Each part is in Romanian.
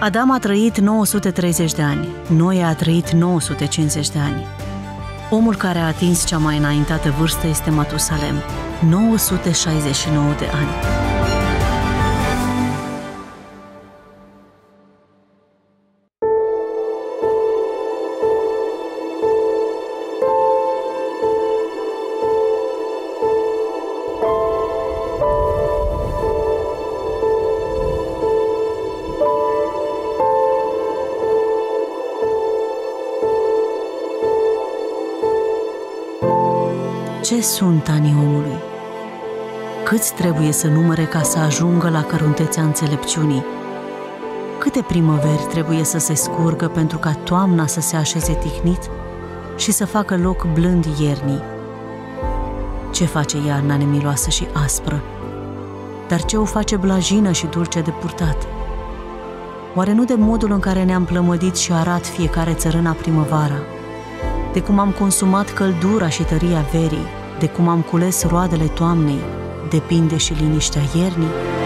Adam a trăit 930 de ani, Noe a trăit 950 de ani. Omul care a atins cea mai înaintată vârstă este Matusalem, 969 de ani. Ce sunt anii omului? Câți trebuie să numere ca să ajungă la căruntețea înțelepciunii? Câte primăveri trebuie să se scurgă pentru ca toamna să se așeze tihnit și să facă loc blând iernii? Ce face iarna nemiloasă și aspră? Dar ce o face blajină și dulce de purtat? Oare nu de modul în care ne-am plămădit și arat fiecare țărâna primăvara? De cum am consumat căldura și tăria verii, de cum am cules roadele toamnei, depinde și liniștea iernii?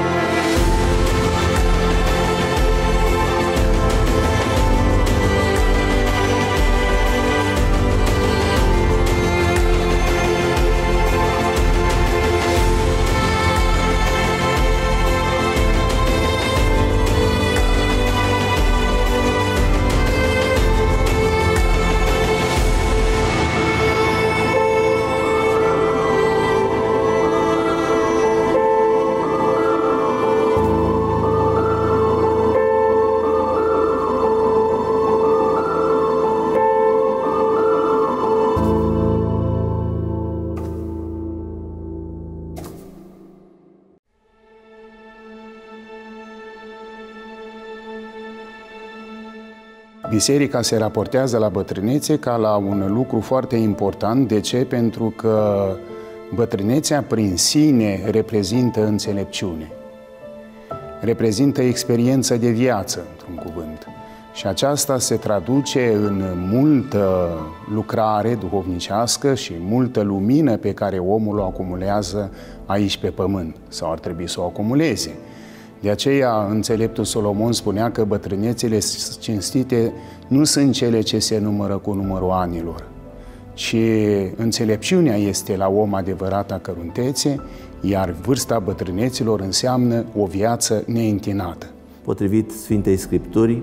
Biserica se raportează la bătrânețe ca la un lucru foarte important. De ce? Pentru că bătrânețea prin sine reprezintă înțelepciune, reprezintă experiență de viață, într-un cuvânt. Și aceasta se traduce în multă lucrare duhovnicească și multă lumină pe care omul o acumulează aici pe pământ, sau ar trebui să o acumuleze. De aceea, înțeleptul Solomon spunea că bătrânețele cinstite nu sunt cele ce se numără cu numărul anilor, ci înțelepciunea este la om adevărata căruntețe, iar vârsta bătrâneților înseamnă o viață neîntinată. Potrivit Sfintei Scripturii,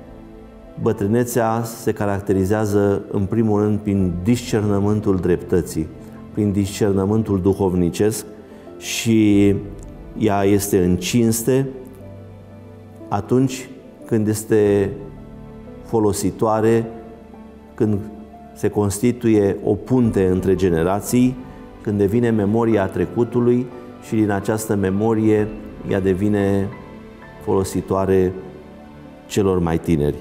bătrânețea se caracterizează în primul rând prin discernământul dreptății, prin discernământul duhovnicesc și ea este în cinste atunci când este folositoare, când se constituie o punte între generații, când devine memoria trecutului și din această memorie ea devine folositoare celor mai tineri.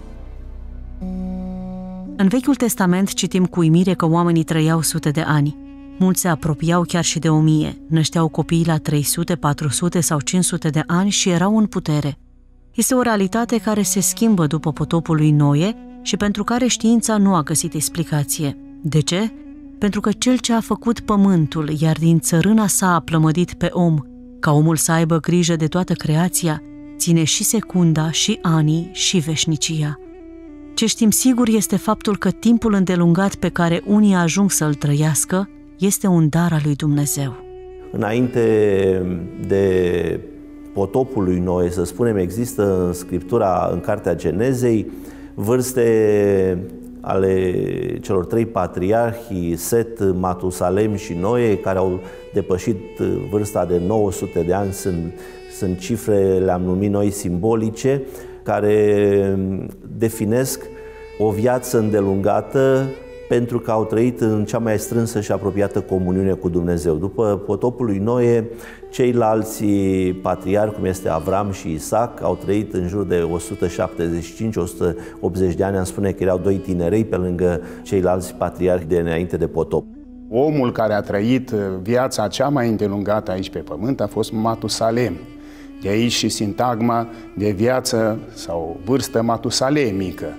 În Vechiul Testament citim cu uimire că oamenii trăiau sute de ani. Mulți se apropiau chiar și de 1000, nășteau copii la 300, 400 sau 500 de ani și erau în putere. Este o realitate care se schimbă după potopul lui Noe și pentru care știința nu a găsit explicație. De ce? Pentru că cel ce a făcut pământul, iar din țărâna sa a plămădit pe om, ca omul să aibă grijă de toată creația, ține și secunda, și anii, și veșnicia. Ce știm sigur este faptul că timpul îndelungat pe care unii ajung să-l trăiască este un dar al lui Dumnezeu. Înainte de potopul lui Noe, să spunem, există în Scriptura, în Cartea Genezei, vârste ale celor trei patriarhi, Set, Matusalem și Noe, care au depășit vârsta de 900 de ani. Sunt cifre, le-am numit noi, simbolice, care definesc o viață îndelungată pentru că au trăit în cea mai strânsă și apropiată comuniune cu Dumnezeu. După potopul lui Noe, ceilalți patriarhi, cum este Avram și Isaac, au trăit în jur de 175-180 de ani. Am spune că erau doi tinerei pe lângă ceilalți patriarhi de înainte de potop. Omul care a trăit viața cea mai îndelungată aici pe pământ a fost Matusalem. De aici și sintagma de viață sau vârstă matusalemică,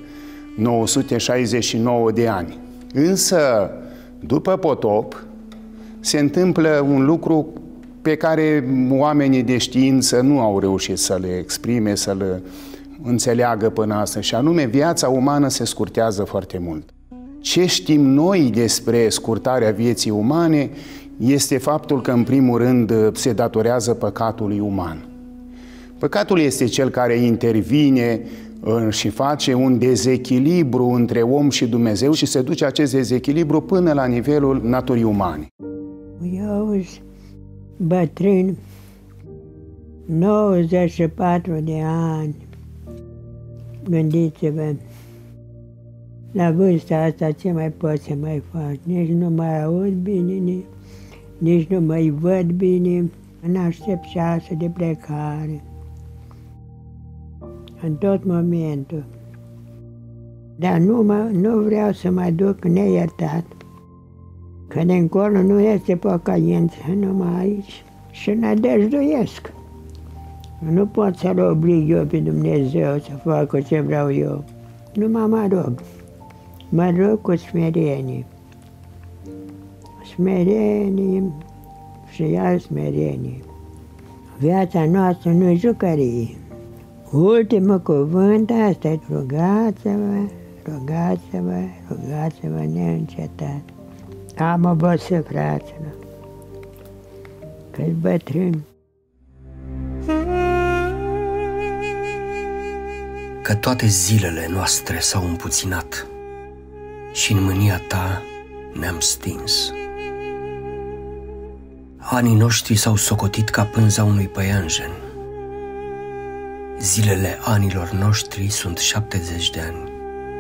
969 de ani. Însă, după potop, se întâmplă un lucru pe care oamenii de știință nu au reușit să le exprime, să-l înțeleagă până astăzi, și anume viața umană se scurtează foarte mult. Ce știm noi despre scurtarea vieții umane este faptul că, în primul rând, se datorează păcatului uman. Păcatul este cel care intervine și face un dezechilibru între om și Dumnezeu și se duce acest dezechilibru până la nivelul naturii umane. Eu sunt bătrân, 94 de ani. Gândiți-vă, la vârsta asta ce mai pot să mai fac? Nici nu mai aud bine, nici nu mai văd bine, în aștept ceasul de plecare. În tot momentul. Dar nu vreau să mă duc neiertat. Că de încolo nu este pocăință, numai aici. Și nădăjduiesc. Nu pot să-L oblig eu pe Dumnezeu să facă ce vreau eu. Numai mă rog. Mă rog cu smerenie. Smerenie și iar smerenie. Viața noastră nu-i jucărie. Ultimul cuvânt, asta e: rugați-vă, rugați-vă, rugați-vă neîncetat. Am obosit, fraților, că-s bătrân. Că toate zilele noastre s-au împuținat și în mânia ta ne-am stins. Anii noștri s-au socotit ca pânza unui păianjen. Zilele anilor noștri sunt 70 de ani.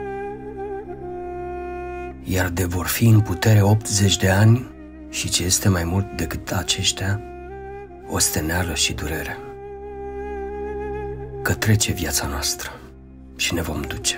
Iar de vor fi în putere 80 de ani și ce este mai mult decât aceștia, osteneală și durere. Că trece viața noastră și ne vom duce.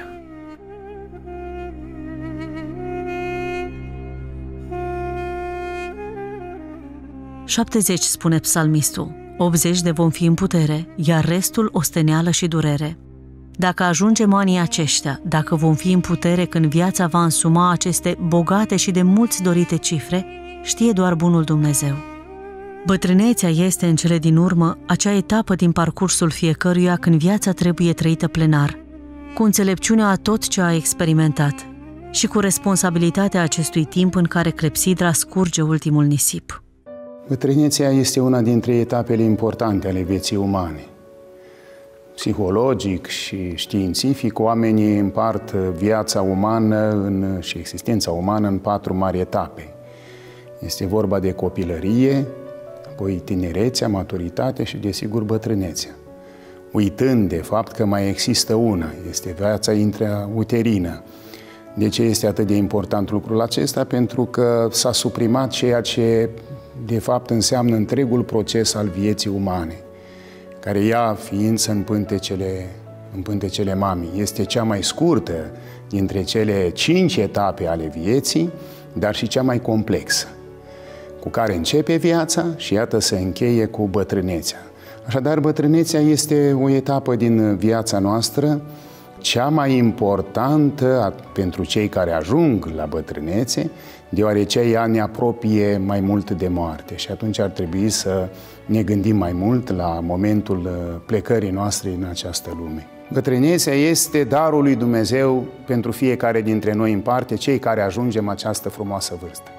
"70, spune psalmistul, 80 de vom fi în putere, iar restul osteneală și durere. Dacă ajungem anii aceștia, dacă vom fi în putere când viața va însuma aceste bogate și de mulți dorite cifre, știe doar bunul Dumnezeu. Bătrânețea este, în cele din urmă, acea etapă din parcursul fiecăruia când viața trebuie trăită plenar, cu înțelepciunea a tot ce a experimentat și cu responsabilitatea acestui timp în care clepsidra scurge ultimul nisip. Bătrânețea este una dintre etapele importante ale vieții umane. Psihologic și științific, oamenii împart viața umană și existența umană în 4 mari etape. Este vorba de copilărie, apoi tinerețea, maturitate și, desigur, bătrânețea. Uitând, de fapt, că mai există una, este viața intrauterină. De ce este atât de important lucrul acesta? Pentru că s-a suprimat ceea ce, de fapt, înseamnă întregul proces al vieții umane, care ia ființă în pântecele mamei. Este cea mai scurtă dintre cele 5 etape ale vieții, dar și cea mai complexă, cu care începe viața și iată se încheie cu bătrânețea. Așadar, bătrânețea este o etapă din viața noastră, cea mai importantă pentru cei care ajung la bătrânețe, deoarece ea ne apropie mai mult de moarte și atunci ar trebui să ne gândim mai mult la momentul plecării noastre în această lume. Bătrânețea este darul lui Dumnezeu pentru fiecare dintre noi în parte, cei care ajungem această frumoasă vârstă.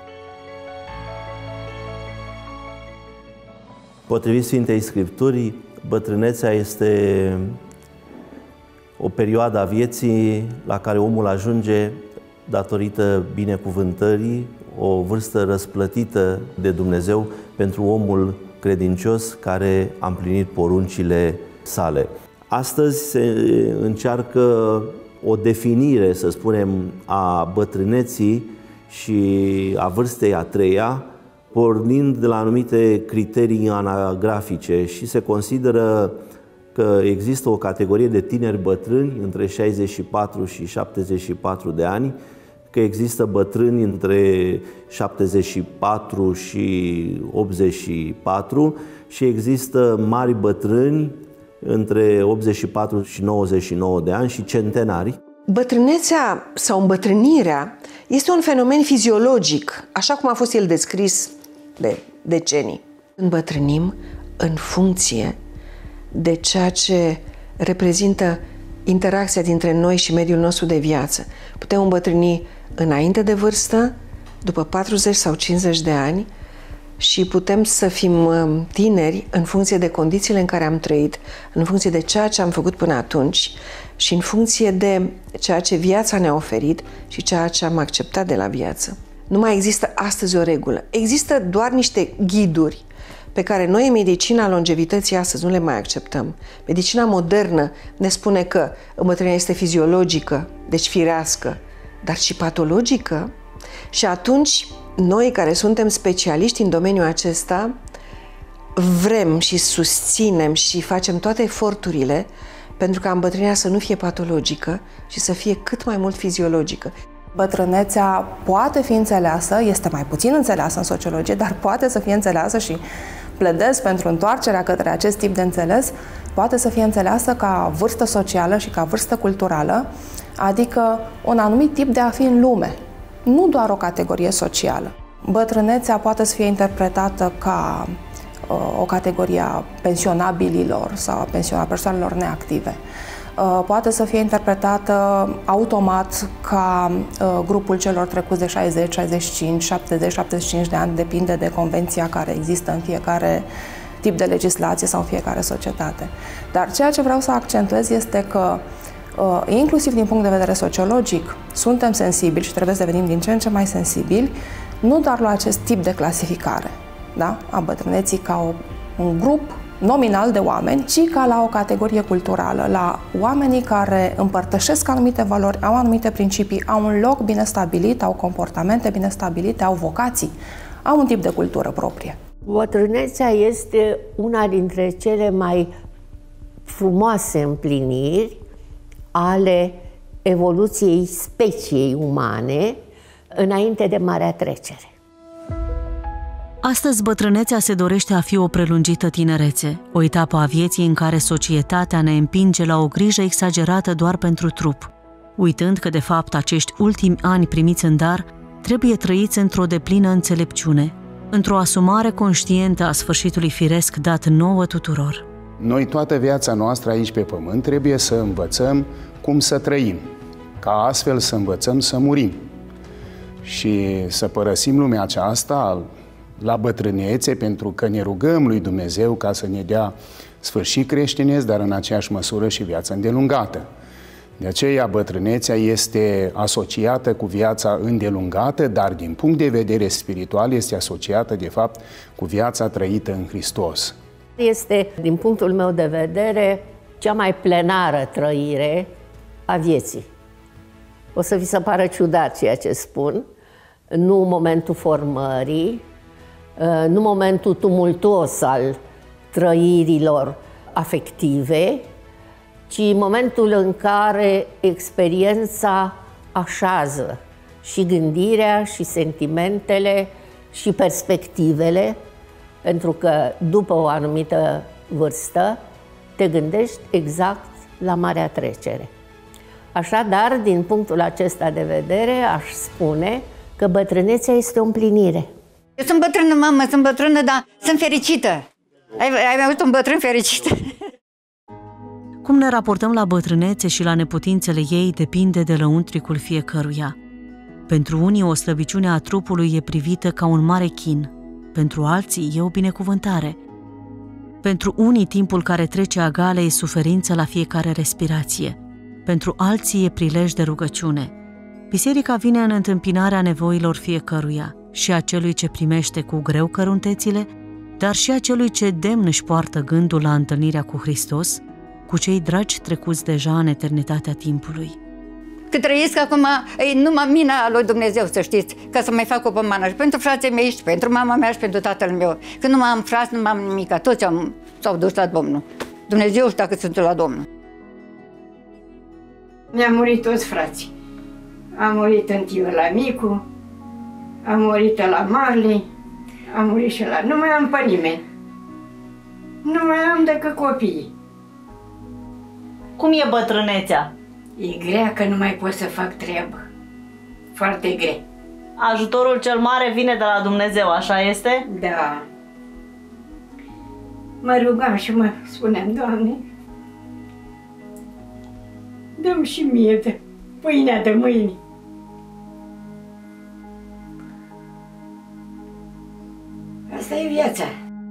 Potrivit Sfintei Scripturii, bătrânețea este o perioadă a vieții la care omul ajunge datorită binecuvântării, o vârstă răsplătită de Dumnezeu pentru omul credincios care a împlinit poruncile sale. Astăzi se încearcă o definire, să spunem, a bătrâneții și a vârstei a treia, pornind de la anumite criterii anagrafice și se consideră că există o categorie de tineri bătrâni între 64 și 74 de ani, că există bătrâni între 74 și 84 și există mari bătrâni între 84 și 99 de ani și centenari. Bătrânețea sau îmbătrânirea este un fenomen fiziologic, așa cum a fost el descris de decenii. Îmbătrânim în funcție de ceea ce reprezintă interacția dintre noi și mediul nostru de viață. Putem îmbătrâni înainte de vârstă, după 40 sau 50 de ani, și putem să fim tineri în funcție de condițiile în care am trăit, în funcție de ceea ce am făcut până atunci și în funcție de ceea ce viața ne-a oferit și ceea ce am acceptat de la viață. Nu mai există astăzi o regulă. Există doar niște ghiduri pe care noi în medicina longevității astăzi nu le mai acceptăm. Medicina modernă ne spune că îmbătrânirea este fiziologică, deci firească, dar și patologică. Și atunci, noi care suntem specialiști în domeniul acesta, vrem și susținem și facem toate eforturile pentru ca îmbătrânirea să nu fie patologică și să fie cât mai mult fiziologică. Bătrânețea poate fi înțeleasă, este mai puțin înțeleasă în sociologie, dar poate să fie înțeleasă și pledez pentru întoarcerea către acest tip de înțeles, poate să fie înțeleasă ca vârstă socială și ca vârstă culturală, adică un anumit tip de a fi în lume, nu doar o categorie socială. Bătrânețea poate să fie interpretată ca o categorie a pensionabililor sau a persoanelor neactive. Poate să fie interpretată automat ca grupul celor trecuți de 60, 65, 70, 75 de ani, depinde de convenția care există în fiecare tip de legislație sau în fiecare societate. Dar ceea ce vreau să accentuez este că, inclusiv din punct de vedere sociologic, suntem sensibili și trebuie să devenim din ce în ce mai sensibili, nu doar la acest tip de clasificare, da? A bătrâneții ca un grup nominal de oameni, ci ca la o categorie culturală, la oamenii care împărtășesc anumite valori, au anumite principii, au un loc bine stabilit, au comportamente bine stabilite, au vocații, au un tip de cultură proprie. Bătrânețea este una dintre cele mai frumoase împliniri ale evoluției speciei umane înainte de Marea Trecere. Astăzi, bătrânețea se dorește a fi o prelungită tinerețe, o etapă a vieții în care societatea ne împinge la o grijă exagerată doar pentru trup, uitând că, de fapt, acești ultimi ani primiți în dar trebuie trăiți într-o deplină înțelepciune, într-o asumare conștientă a sfârșitului firesc dat nouă tuturor. Noi toată viața noastră aici pe pământ trebuie să învățăm cum să trăim, ca astfel să învățăm să murim și să părăsim lumea aceasta la bătrânețe, pentru că ne rugăm lui Dumnezeu ca să ne dea sfârșit creștinesc, dar în aceeași măsură și viața îndelungată. De aceea bătrânețea este asociată cu viața îndelungată, dar din punct de vedere spiritual este asociată de fapt cu viața trăită în Hristos. Este, din punctul meu de vedere, cea mai plenară trăire a vieții. O să vi se pară ciudat ceea ce spun, nu momentul formării, nu momentul tumultuos al trăirilor afective, ci momentul în care experiența așează și gândirea, și sentimentele, și perspectivele, pentru că după o anumită vârstă te gândești exact la Marea Trecere. Așadar, din punctul acesta de vedere, aș spune că bătrânețea este o împlinire. Eu sunt bătrână, mamă, sunt bătrână, dar sunt fericită. Ai avut un bătrân fericit? Cum ne raportăm la bătrânețe și la neputințele ei depinde de lăuntricul fiecăruia. Pentru unii, o slăbiciune a trupului e privită ca un mare chin. Pentru alții, e o binecuvântare. Pentru unii, timpul care trece agale e suferință la fiecare respirație. Pentru alții, e prilej de rugăciune. Biserica vine în întâmpinarea nevoilor fiecăruia, și a celui ce primește cu greu căruntețile, dar și a celui ce demn își poartă gândul la întâlnirea cu Hristos, cu cei dragi trecuți deja în eternitatea timpului. Cât trăiesc acum, e numai mina lui Dumnezeu, să știți, ca să mai fac o pomană și pentru frații mei, și pentru mama mea, și pentru tatăl meu. Că nu mai am frați, nu mai am nimic, toți s-au dus la Domnul. Dumnezeu știu dacă sunt la Domnul. Mi-au murit toți frații. A murit tântiul la Micu, a murit la Marli, a murit și la... Nu mai am pe nimeni. Nu mai am decât copiii. Cum e bătrânețea? E grea că nu mai pot să fac treabă. Foarte grea. Ajutorul cel mare vine de la Dumnezeu, așa este? Da. Mă rugam și mă spuneam, Doamne, dă-mi și mie de pâinea de mâine. Asta e viața.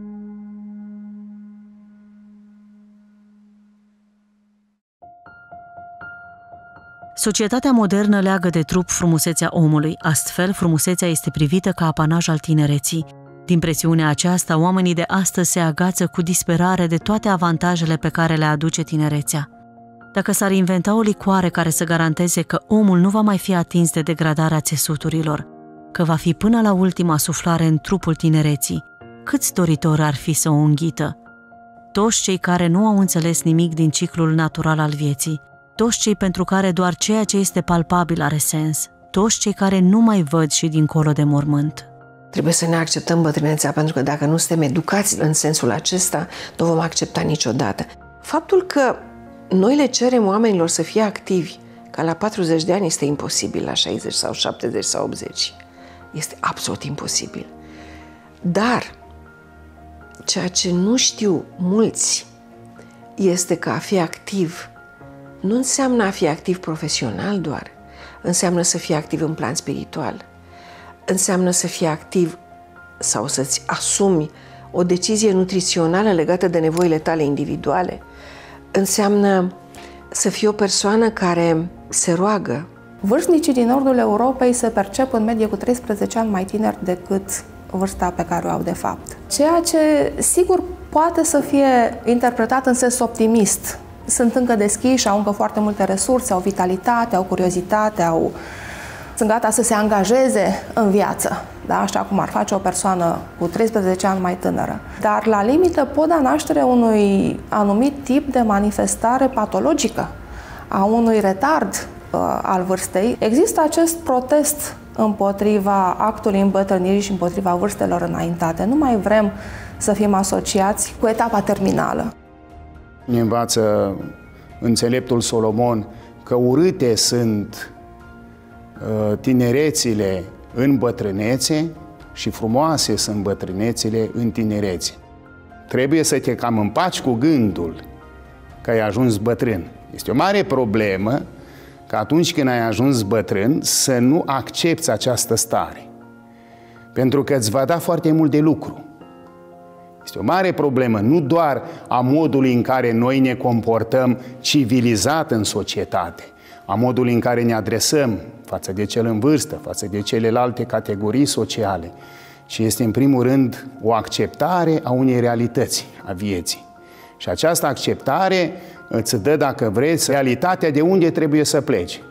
Societatea modernă leagă de trup frumusețea omului, astfel frumusețea este privită ca apanaj al tinereții. Din presiunea aceasta, oamenii de astăzi se agață cu disperare de toate avantajele pe care le aduce tinerețea. Dacă s-ar inventa o licoare care să garanteze că omul nu va mai fi atins de degradarea țesuturilor, că va fi până la ultima suflare în trupul tinereții, câți doritori ar fi să o înghită? Toți cei care nu au înțeles nimic din ciclul natural al vieții, toți cei pentru care doar ceea ce este palpabil are sens, toți cei care nu mai văd și dincolo de mormânt. Trebuie să ne acceptăm bătrânețea, pentru că dacă nu suntem educați în sensul acesta, nu vom accepta niciodată. Faptul că noi le cerem oamenilor să fie activi, ca la 40 de ani este imposibil, la 60 sau 70 sau 80. Este absolut imposibil. Dar ceea ce nu știu mulți este că a fi activ nu înseamnă a fi activ profesional doar, înseamnă să fii activ în plan spiritual, înseamnă să fii activ sau să-ți asumi o decizie nutrițională legată de nevoile tale individuale, înseamnă să fii o persoană care se roagă. Vârstnicii din nordul Europei se percep în medie cu 13 ani mai tineri decât vârsta pe care o au de fapt. Ceea ce, sigur, poate să fie interpretat în sens optimist. Sunt încă deschiși, au încă foarte multe resurse, au vitalitate, au curiozitate, sunt gata să se angajeze în viață, da? Așa cum ar face o persoană cu 13 ani mai tânără. Dar, la limită, pot da naștere unui anumit tip de manifestare patologică, a unui retard al vârstei. Există acest protest împotriva actului îmbătrânirii și împotriva vârstelor înaintate. Nu mai vrem să fim asociați cu etapa terminală. Ne învață înțeleptul Solomon că urâte sunt tinerețile în bătrânețe și frumoase sunt bătrânețile în tinerețe. Trebuie să te cam împaci cu gândul că ai ajuns bătrân. Este o mare problemă că atunci când ai ajuns bătrân să nu accepți această stare, pentru că îți va da foarte mult de lucru. Este o mare problemă, nu doar a modului în care noi ne comportăm civilizat în societate, a modului în care ne adresăm față de cel în vârstă, față de celelalte categorii sociale, ci este în primul rând o acceptare a unei realități a vieții. Și această acceptare îți dă, dacă vreți, realitatea de unde trebuie să pleci.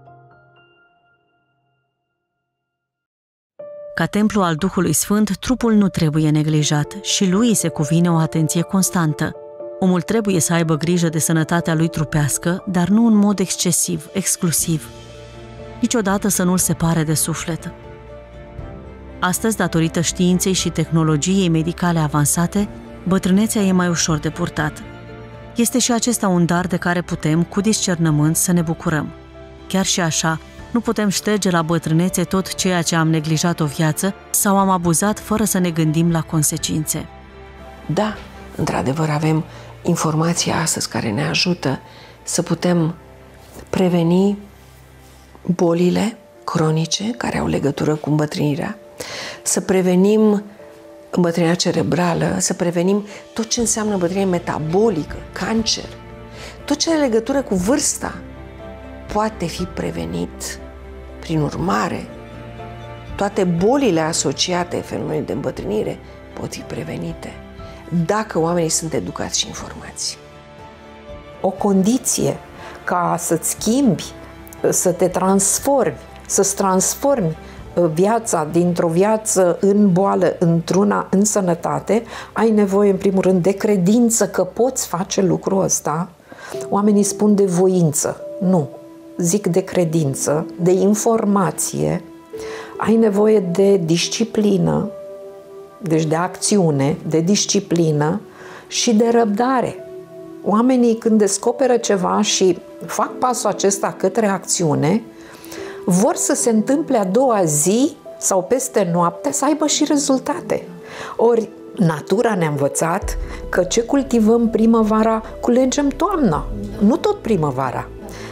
Ca templu al Duhului Sfânt, trupul nu trebuie neglijat și lui se cuvine o atenție constantă. Omul trebuie să aibă grijă de sănătatea lui trupească, dar nu în mod excesiv, exclusiv. Niciodată să nu-l separe de suflet. Astăzi, datorită științei și tehnologiei medicale avansate, bătrânețea e mai ușor de purtat. Este și acesta un dar de care putem, cu discernământ, să ne bucurăm. Chiar și așa, nu putem șterge la bătrânețe tot ceea ce am neglijat o viață sau am abuzat fără să ne gândim la consecințe. Da, într-adevăr avem informația astăzi care ne ajută să putem preveni bolile cronice care au legătură cu îmbătrânirea, să prevenim îmbătrânirea cerebrală, să prevenim tot ce înseamnă îmbătrânire metabolică, cancer. Tot ce are legătură cu vârsta poate fi prevenit. Prin urmare, toate bolile asociate fenomenului de îmbătrânire pot fi prevenite dacă oamenii sunt educați și informați. O condiție ca să-ți schimbi, să te transformi, să-ți transformi viața dintr-o viață în boală într-una în sănătate, ai nevoie în primul rând de credință că poți face lucrul ăsta. Oamenii spun de voință. Nu. Zic de credință, de informație. Ai nevoie de disciplină, deci de acțiune, de disciplină și de răbdare. Oamenii când descoperă ceva și fac pasul acesta către acțiune, vor să se întâmple a doua zi sau peste noapte să aibă și rezultate. Ori natura ne-a învățat că ce cultivăm primăvara, culegem toamna, nu tot primăvara.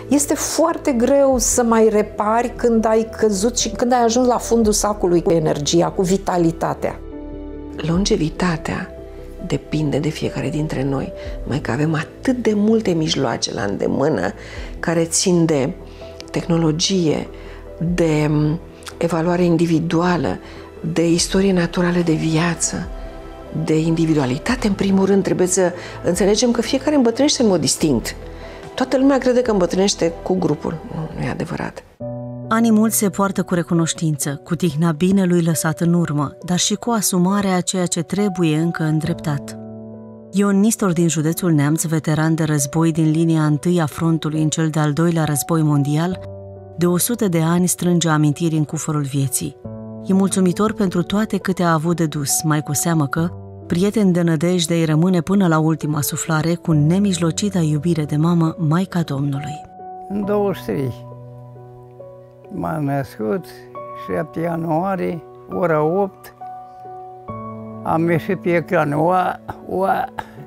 Este foarte greu să mai repari când ai căzut și când ai ajuns la fundul sacului cu energia, cu vitalitatea. Longevitatea depinde de fiecare dintre noi, mai că avem atât de multe mijloace la îndemână care țin de tehnologie, de evaluare individuală, de istorie naturală de viață, de individualitate. În primul rând, trebuie să înțelegem că fiecare îmbătrânește în mod distinct. Toată lumea crede că îmbătrânește cu grupul. Nu e adevărat. Anii mulți se poartă cu recunoștință, cu tihna binelui lăsat în urmă, dar și cu asumarea a ceea ce trebuie încă îndreptat. Ion Nistor din județul Neamț, veteran de război din linia întâi a frontului în cel de-al doilea război mondial, de 100 de ani strânge amintiri în cufărul vieții. E mulțumitor pentru toate câte a avut de dus, mai cu seamă că, prieten de nădejde, îi rămâne până la ultima suflare cu nemijlocita iubire de mamă, Maica Domnului. În 23 m-am născut, 7 ianuarie, ora 8, am ieșit pe ecran, ua.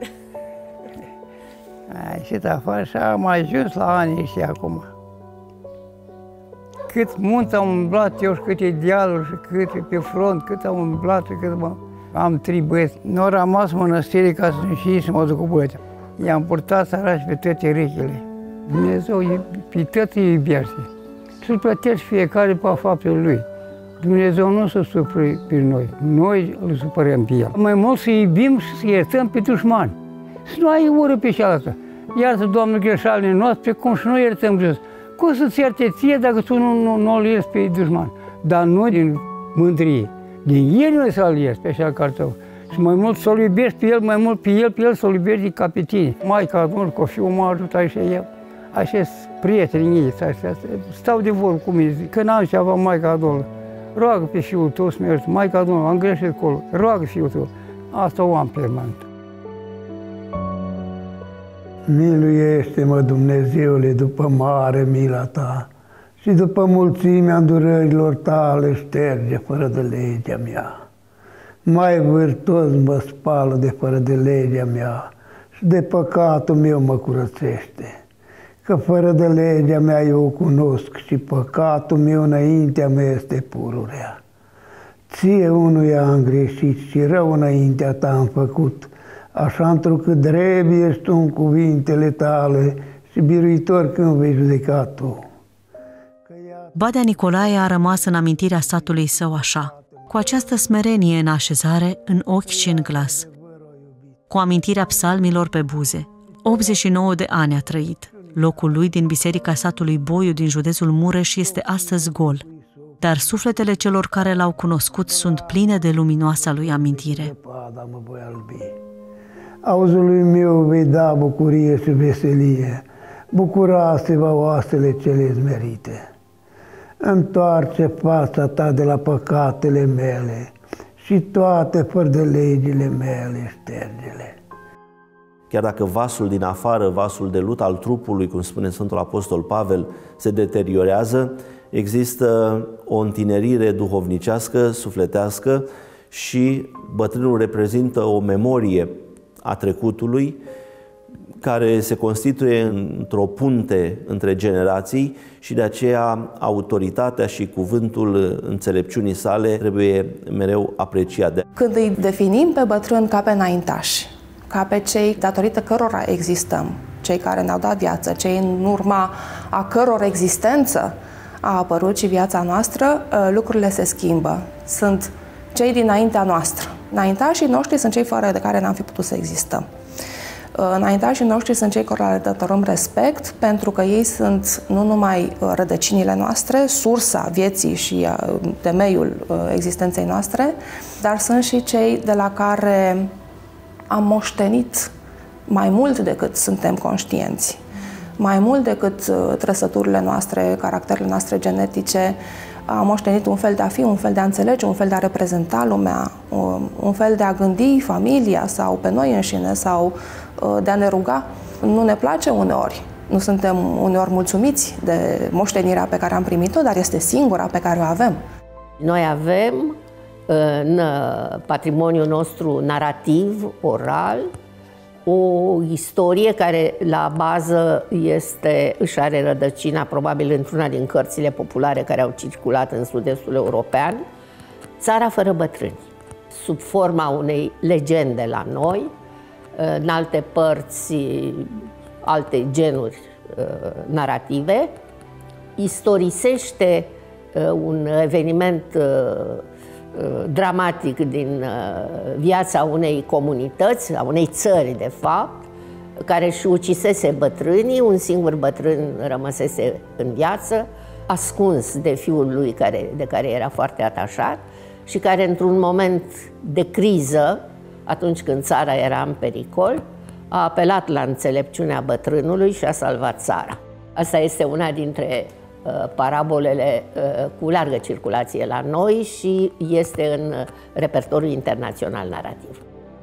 A ieșit afară și am ajuns la anii ăștia acum. Cât munți am umblat eu și câte dealuri și câte pe front, cât am umblat și cât am 3 băieți. Nu a rămas mănăstire ca să și să mă duc cu băieții. I-am purtat sărași pe toate rechile. Dumnezeu pe toate îi iubește. Să-l plătești fiecare pe faptul lui. Dumnezeu nu se supără pe noi, noi îl supărăm pe el. Mai mult să iubim și să iertăm pe dușmani. Să nu ai ură pe cealaltă. Iartă, Doamne, greșalile noastre, cum și noi iertăm jos. Cum să-ți ierte ție dacă tu nu-l ierți pe dușman? Dar nu din mândrie, din el noi să-l ierți pe așa cartău. Și mai mult să-l iubești pe el, mai mult pe el să-l iubești ca pe tine. Maica Domnului, că fiul m-a ajutat și el. Așa prietenii ei, stau de vorbă cu mine, zic, că n-am ceva, Maica Domnului, roagă pe fiul tău să mergi, Maica Domnului, am greșit acolo, roagă fiul tău. Asta o am permanent. Miluiește-mă, Dumnezeule, după mare mila ta și după mulțimea îndurărilor tale șterge fără de legea mea. Mai vârtos mă spală de fără de legea mea și de păcatul meu mă curățește. Că fără de legea mea eu o cunosc și păcatul meu înaintea mea este pururea. Ție unuia am greșit și rău înaintea ta am făcut, așa întrucât drept ești tu în cuvintele tale și biruitor când vei judeca tu. Badea Nicolae a rămas în amintirea satului său așa, cu această smerenie în așezare, în ochi și în glas, cu amintirea psalmilor pe buze. 89 de ani a trăit. Locul lui din biserica satului Boiu din județul Mureș este astăzi gol, dar sufletele celor care l-au cunoscut sunt pline de luminoasa lui amintire. Auzului meu vei da bucurie și veselie, bucura-se-vă oasele cele zmerite. Întoarce fața ta de la păcatele mele și toate fără de legile mele ștergele. Chiar dacă vasul din afară, vasul de lut al trupului, cum spune Sfântul Apostol Pavel, se deteriorează, există o întinerire duhovnicească, sufletească și bătrânul reprezintă o memorie a trecutului care se constituie într-o punte între generații și de aceea autoritatea și cuvântul înțelepciunii sale trebuie mereu apreciate. Când îi definim pe bătrâni ca pe înaintași, ca pe cei datorită cărora existăm, cei care ne-au dat viață, cei în urma a căror existență a apărut și viața noastră, lucrurile se schimbă. Sunt cei dinaintea noastră. Înaintașii noștri sunt cei fără de care n-am fi putut să existăm. Înaintașii noștri sunt cei care le datorăm respect, pentru că ei sunt nu numai rădăcinile noastre, sursa vieții și temeiul existenței noastre, dar sunt și cei de la care am moștenit mai mult decât suntem conștienți, mai mult decât trăsăturile noastre, caracterele noastre genetice. Am moștenit un fel de a fi, un fel de a înțelege, un fel de a reprezenta lumea, un fel de a gândi familia sau pe noi înșine sau de a ne ruga. Nu ne place uneori, nu suntem uneori mulțumiți de moștenirea pe care am primit-o, dar este singura pe care o avem. Noi avem în patrimoniul nostru narrativ, oral, o istorie care la bază își are rădăcina probabil într-una din cărțile populare care au circulat în sud-estul european, Țara fără bătrâni, sub forma unei legende la noi, în alte părți, alte genuri narrative, istorisește un eveniment dramatic din viața unei comunități, a unei țări, de fapt, care își ucisese bătrânii, un singur bătrân rămăsese în viață, ascuns de fiul lui de care era foarte atașat și care, într-un moment de criză, atunci când țara era în pericol, a apelat la înțelepciunea bătrânului și a salvat țara. Asta este una dintre parabolele cu largă circulație la noi și este în repertoriul internațional narrativ.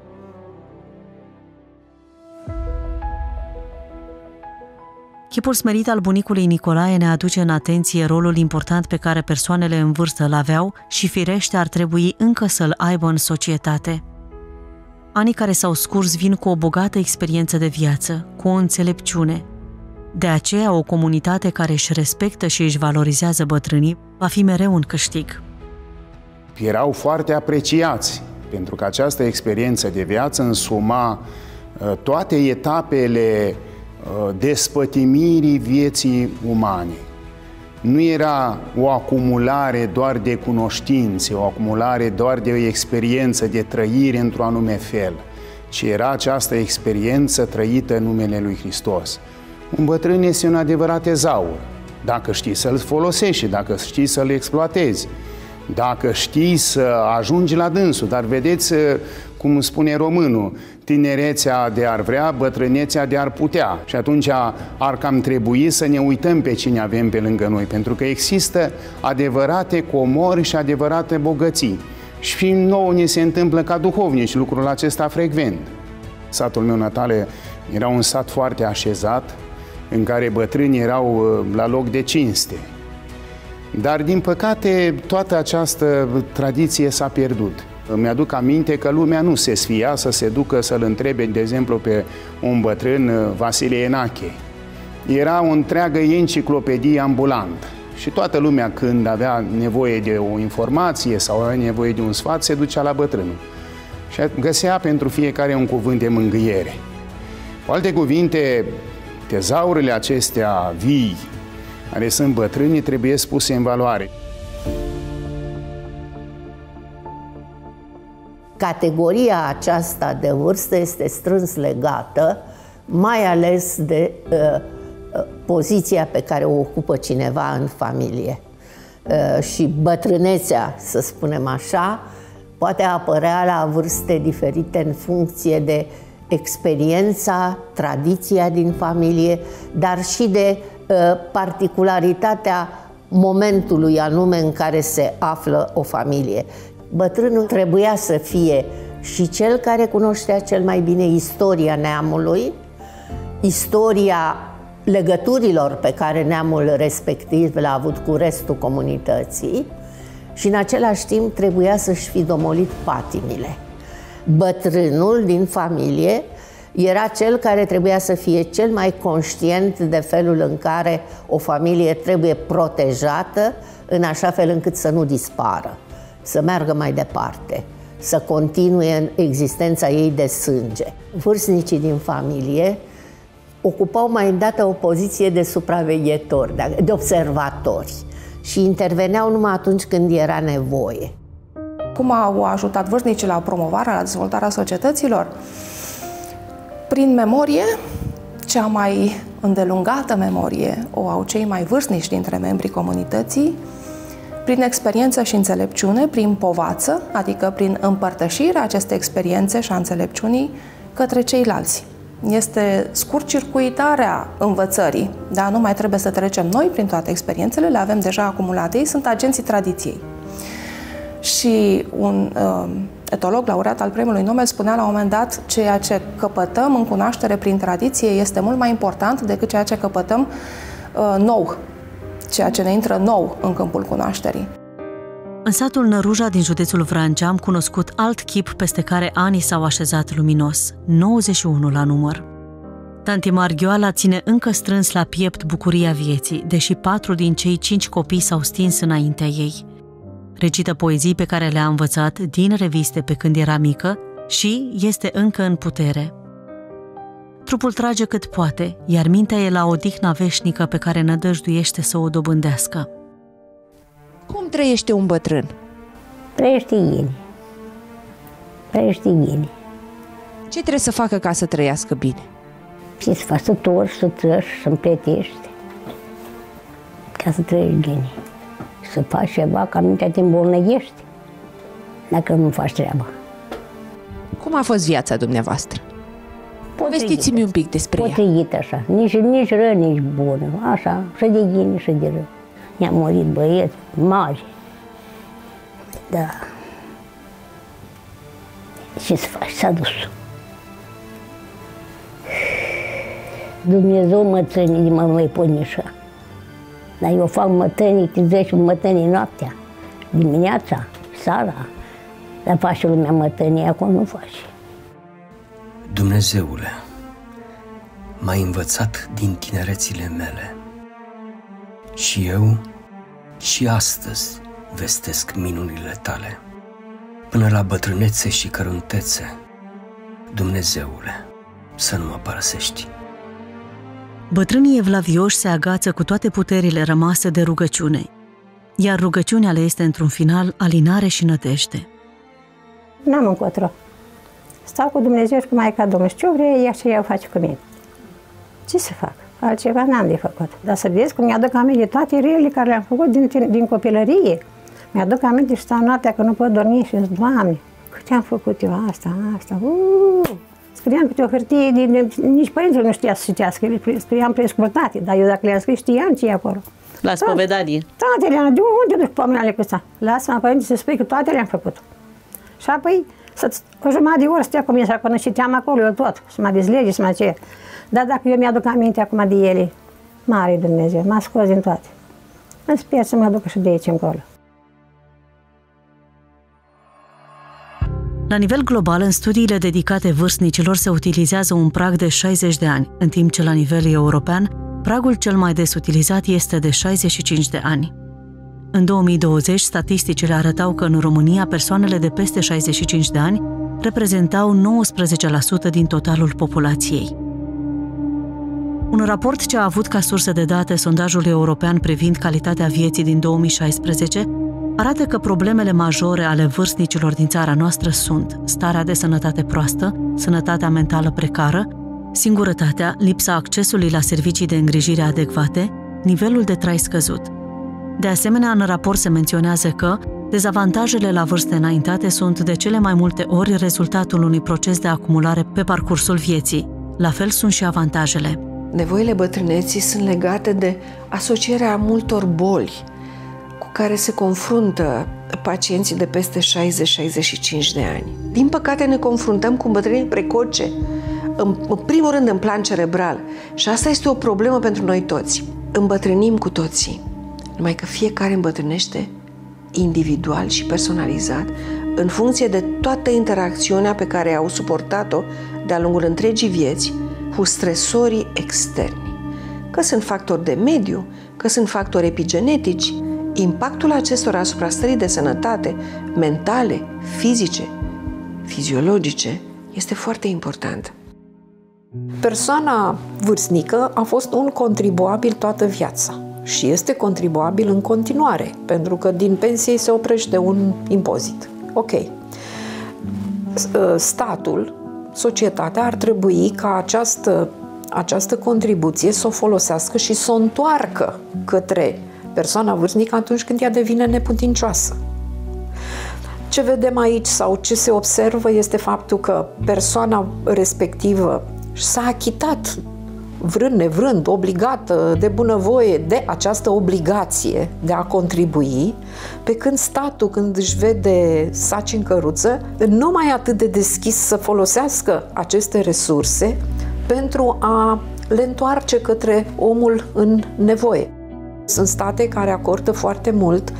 Chipul smerit al bunicului Nicolae ne aduce în atenție rolul important pe care persoanele în vârstă îl aveau și firește ar trebui încă să-l aibă în societate. Anii care s-au scurs vin cu o bogată experiență de viață, cu o înțelepciune. De aceea, o comunitate care își respectă și își valorizează bătrânii va fi mereu un câștig. Erau foarte apreciați, pentru că această experiență de viață însuma toate etapele despătimirii vieții umane. Nu era o acumulare doar de cunoștințe, o acumulare doar de o experiență de trăire într-un anume fel, ci era această experiență trăită în numele lui Hristos. Un bătrân este un adevărat tezaur, dacă știi să-l folosești, dacă știi să-l exploatezi, dacă știi să ajungi la dânsul. Dar vedeți, cum spune românul, tinerețea de ar vrea, bătrânețea de ar putea. Și atunci ar cam trebui să ne uităm pe cine avem pe lângă noi, pentru că există adevărate comori și adevărate bogății. Și nouă ne se întâmplă ca duhovnici lucrul acesta frecvent. Satul meu natal era un sat foarte așezat, în care bătrânii erau la loc de cinste. Dar, din păcate, toată această tradiție s-a pierdut. Îmi aduc aminte că lumea nu se sfia să se ducă să-l întrebe, de exemplu, pe un bătrân, Vasile Enache. Era o întreagă enciclopedie ambulantă și toată lumea, când avea nevoie de o informație sau avea nevoie de un sfat, se ducea la bătrânul și găsea pentru fiecare un cuvânt de mângâiere. Cu alte cuvinte, tezaurile acestea vii, care sunt bătrânii, trebuie puse în valoare. Categoria aceasta de vârstă este strâns legată, mai ales de poziția pe care o ocupă cineva în familie. Și bătrânețea, să spunem așa, poate apărea la vârste diferite în funcție de experiența, tradiția din familie, dar și de particularitatea momentului anume în care se află o familie. Bătrânul trebuia să fie și cel care cunoștea cel mai bine istoria neamului, istoria legăturilor pe care neamul respectiv le-a avut cu restul comunității și în același timp trebuia să-și fi domolit patimile. Bătrânul din familie era cel care trebuia să fie cel mai conștient de felul în care o familie trebuie protejată în așa fel încât să nu dispară, să meargă mai departe, să continue în existența ei de sânge. Vârstnicii din familie ocupau mai îndată o poziție de supraveghetori, de observatori și interveneau numai atunci când era nevoie. Cum au ajutat vârstnicii la promovarea, la dezvoltarea societăților? Prin memorie, cea mai îndelungată memorie o au cei mai vârstnici dintre membrii comunității, prin experiență și înțelepciune, prin povață, adică prin împărtășirea acestei experiențe și a înțelepciunii către ceilalți. Este scurt-circuitarea învățării, dar nu mai trebuie să trecem noi prin toate experiențele, le avem deja acumulate, ei sunt agenții tradiției. Și un etolog laureat al premiului Nobel spunea la un moment dat: ceea ce căpătăm în cunoaștere prin tradiție este mult mai important decât ceea ce căpătăm nou, ceea ce ne intră nou în câmpul cunoașterii. În satul Năruja din județul Vrancea am cunoscut alt chip peste care anii s-au așezat luminos, 91 la număr. Tanti Marghioala ține încă strâns la piept bucuria vieții, deși 4 din cei 5 copii s-au stins înaintea ei. Recită poezii pe care le-a învățat din reviste pe când era mică și este încă în putere. Trupul trage cât poate, iar mintea e la odihna veșnică pe care nădăjduiește să o dobândească. Cum trăiește un bătrân? Trăiește ghini. Trăiește ghini. Ce trebuie să facă ca să trăiască bine? Ce să faci? Să torci, să trăși, să împletești. Ca să trăiești ghini. Să faci ceva ca mintea te îmbolnăvești dacă nu faci treaba. Cum a fost viața dumneavoastră? Povestiți-mi un pic despre ea. Potrivit așa. Nici rău, nici bună. Așa, și de ghini, și de rău. I-a murit băieți mari. Da. Ce să faci? S-a dus. Dumnezeu mătănii mă mai ponișa. Dar eu fac mătănii, te zici mătănii noaptea, dimineața, seara. Dar face lumea mătănii, acum nu faci. Dumnezeule, m-ai învățat din tinerețile mele și eu și astăzi vestesc minunile tale. Până la bătrânețe și căruntețe, Dumnezeule, să nu mă părăsești. Bătrânii evlavioși se agață cu toate puterile rămase de rugăciune, iar rugăciunea le este într-un final alinare și nădejde. N-am încotro. Stau cu Dumnezeu și cu Maica Domnului. Ce vrea ea și ea o face cu mine. Ce să fac? Altceva n-am de făcut. Dar să vezi că mi-aduc aminte toate relele care le-am făcut din copilărie. Mi-aduc aminte și stau noaptea că nu pot dormi și zic, Doamne, câte am făcut eu asta. Scriam câte o hârtie, nici părintele nu știa să citească, scriam prescurtate, dar eu dacă le-am scris știam ce e acolo. La spovedanie? Toate le-am, de unde duci pomenele cu ăsta? Lasă-mă, părinte, să spui că toate le-am făcut. Și apoi, o jumătate de oră stea cu mine și acolo, citeam acolo eu tot, să mă dezlege, să mă ce. Dar dacă eu mi-aduc aminte acum de ele, mare Dumnezeu, m-a scos din toate. Îmi sper să mă duc și de aici încolo. La nivel global, în studiile dedicate vârstnicilor se utilizează un prag de 60 de ani, în timp ce la nivel european, pragul cel mai des utilizat este de 65 de ani. În 2020, statisticile arătau că în România persoanele de peste 65 de ani reprezentau 19% din totalul populației. Un raport ce a avut ca sursă de date sondajul european privind calitatea vieții din 2016 arată că problemele majore ale vârstnicilor din țara noastră sunt starea de sănătate proastă, sănătatea mentală precară, singurătatea, lipsa accesului la servicii de îngrijire adecvate, nivelul de trai scăzut. De asemenea, în raport se menționează că dezavantajele la vârste înaintate sunt de cele mai multe ori rezultatul unui proces de acumulare pe parcursul vieții. La fel sunt și avantajele. Nevoile bătrâneții sunt legate de asocierea multor boli cu care se confruntă pacienții de peste 60-65 de ani. Din păcate ne confruntăm cu îmbătrâniri precoce, în primul rând în plan cerebral, și asta este o problemă pentru noi toți. Îmbătrânim cu toții, numai că fiecare îmbătrânește individual și personalizat în funcție de toată interacțiunea pe care au suportat-o de-a lungul întregii vieți cu stresorii externi. Că sunt factori de mediu, că sunt factori epigenetici, impactul acestora asupra stării de sănătate mentale, fizice, fiziologice este foarte important. Persoana vârstnică a fost un contribuabil toată viața și este contribuabil în continuare, pentru că din pensie se oprește un impozit. Ok. Statul, societatea ar trebui ca această contribuție să o folosească și să o întoarcă către persoana vârstnică atunci când ea devine neputincioasă. Ce vedem aici sau ce se observă este faptul că persoana respectivă s-a achitat, vrând nevrând, obligată de bunăvoie de această obligație de a contribui, pe când statul, când își vede saci în căruță, nu mai e atât de deschis să folosească aceste resurse pentru a le întoarce către omul în nevoie. Sunt state care acordă foarte mult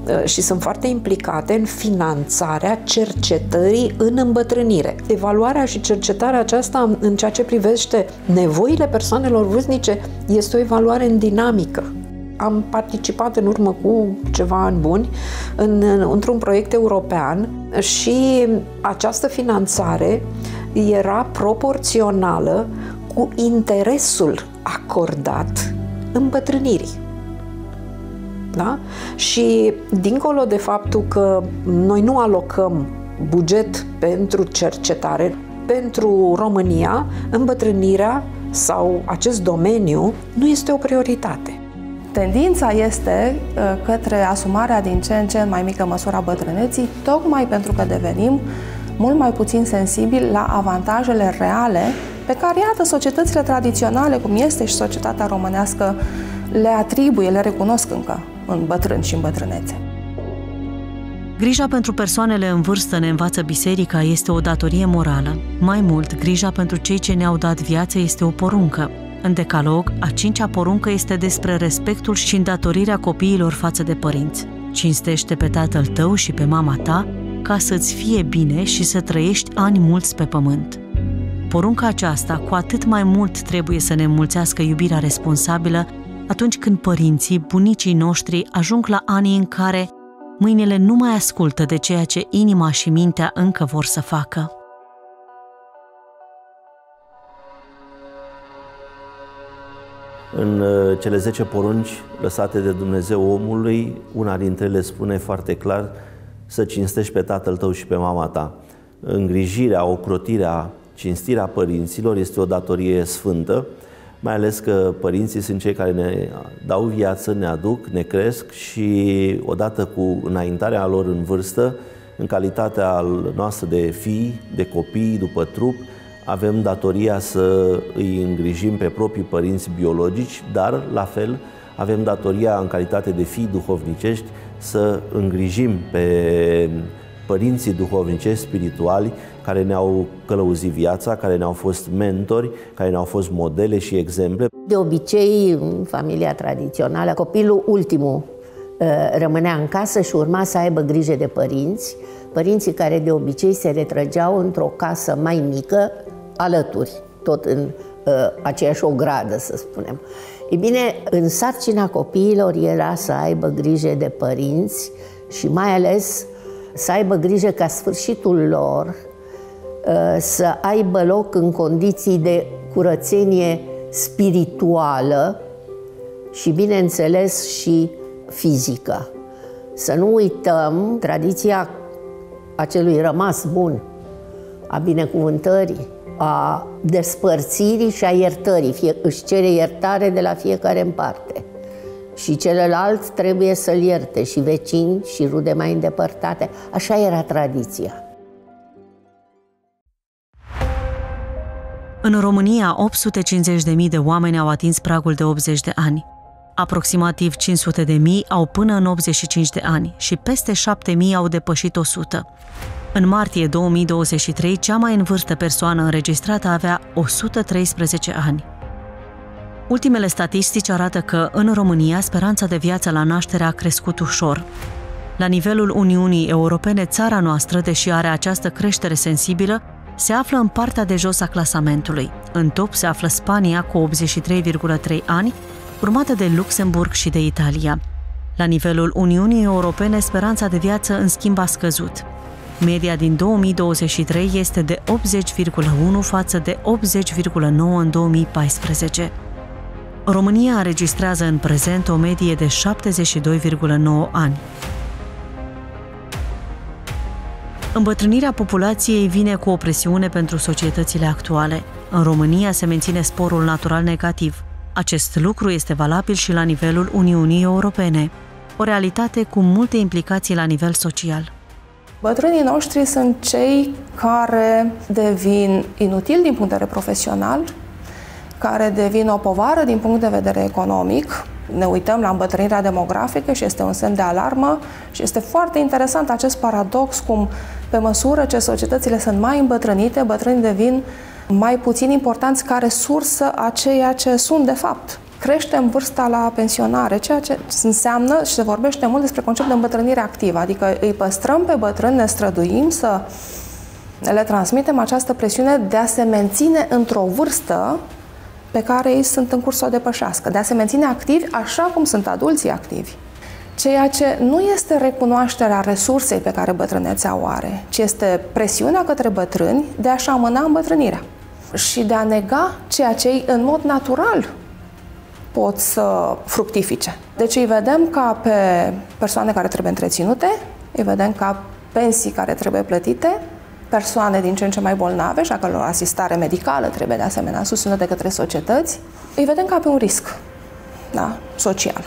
și sunt foarte implicate în finanțarea cercetării în îmbătrânire. Evaluarea și cercetarea aceasta în ceea ce privește nevoile persoanelor vârstnice este o evaluare în dinamică. Am participat în urmă cu ceva ani buni într-un proiect european și această finanțare era proporțională cu interesul acordat îmbătrânirii. Da? Și dincolo de faptul că noi nu alocăm buget pentru cercetare, pentru România, îmbătrânirea sau acest domeniu nu este o prioritate. Tendința este către asumarea din ce în ce mai mică măsură a bătrâneții, tocmai pentru că devenim mult mai puțin sensibili la avantajele reale pe care, iată, societățile tradiționale, cum este și societatea românească, le atribuie, le recunosc încă în bătrâni și în bătrânețe. Grija pentru persoanele în vârstă, ne învață biserica, este o datorie morală. Mai mult, grija pentru cei ce ne-au dat viață este o poruncă. În Decalog, a 5-a poruncă este despre respectul și îndatorirea copiilor față de părinți. Cinstește pe tatăl tău și pe mama ta, ca să-ți fie bine și să trăiești ani mulți pe pământ. Porunca aceasta cu atât mai mult trebuie să ne înmulțească iubirea responsabilă atunci când părinții, bunicii noștri ajung la anii în care mâinile nu mai ascultă de ceea ce inima și mintea încă vor să facă. În cele 10 porunci lăsate de Dumnezeu omului, una dintre ele spune foarte clar să cinstești pe tatăl tău și pe mama ta. Îngrijirea, ocrotirea, cinstirea părinților este o datorie sfântă, mai ales că părinții sunt cei care ne dau viață, ne aduc, ne cresc și odată cu înaintarea lor în vârstă, în calitatea noastră de fii, de copii, după trup, avem datoria să îi îngrijim pe proprii părinți biologici, dar, la fel, avem datoria, în calitate de fii duhovnicești, să îngrijim pe părinții duhovnicești spirituali care ne-au călăuzit viața, care ne-au fost mentori, care ne-au fost modele și exemple. De obicei, în familia tradițională, copilul ultimul rămânea în casă și urma să aibă grijă de părinți, părinții care de obicei se retrăgeau într-o casă mai mică, alături, tot în aceeași ogradă, să spunem. Ei bine, în sarcina copiilor era să aibă grijă de părinți și mai ales să aibă grijă ca sfârșitul lor să aibă loc în condiții de curățenie spirituală și, bineînțeles, și fizică. Să nu uităm tradiția acelui rămas bun, a binecuvântării, a despărțirii și a iertării. Își cere iertare de la fiecare în parte. Și celălalt trebuie să-l ierte, și vecini, și rude mai îndepărtate. Așa era tradiția. În România, 850.000 de oameni au atins pragul de 80 de ani. Aproximativ 500.000 au până în 85 de ani și peste 7.000 au depășit 100. În martie 2023, cea mai în vârstă persoană înregistrată avea 113 ani. Ultimele statistici arată că, în România, speranța de viață la naștere a crescut ușor. La nivelul Uniunii Europene, țara noastră, deși are această creștere sensibilă, se află în partea de jos a clasamentului. În top se află Spania cu 83,3 ani, urmată de Luxemburg și de Italia. La nivelul Uniunii Europene, speranța de viață, în schimb, a scăzut. Media din 2023 este de 80,1 față de 80,9 în 2014. România înregistrează în prezent o medie de 72,9 ani. Îmbătrânirea populației vine cu o presiune pentru societățile actuale. În România se menține sporul natural negativ. Acest lucru este valabil și la nivelul Uniunii Europene, o realitate cu multe implicații la nivel social. Bătrânii noștri sunt cei care devin inutili din punct de vedere profesional, care devin o povară din punct de vedere economic. Ne uităm la îmbătrânirea demografică și este un semn de alarmă și este foarte interesant acest paradox cum, pe măsură ce societățile sunt mai îmbătrânite, bătrânii devin mai puțin importanți ca resursă a ceea ce sunt de fapt. creștem vârsta la pensionare, ceea ce înseamnă și se vorbește mult despre conceptul de îmbătrânire activă, adică îi păstrăm pe bătrâni, ne străduim să le transmitem această presiune de a se menține într-o vârstă pe care ei sunt în curs să o depășească, de a se menține activi așa cum sunt adulții activi. Ceea ce nu este recunoașterea resursei pe care bătrânețea o are, ci este presiunea către bătrâni de a-și amâna îmbătrânirea și de a nega ceea ce ei în mod natural pot să fructifice. Deci îi vedem ca pe persoane care trebuie întreținute, îi vedem ca pensii care trebuie plătite, persoane din ce în ce mai bolnave și a căror asistare medicală trebuie de asemenea susținută de către societăți, îi vedem ca pe un risc, da, social.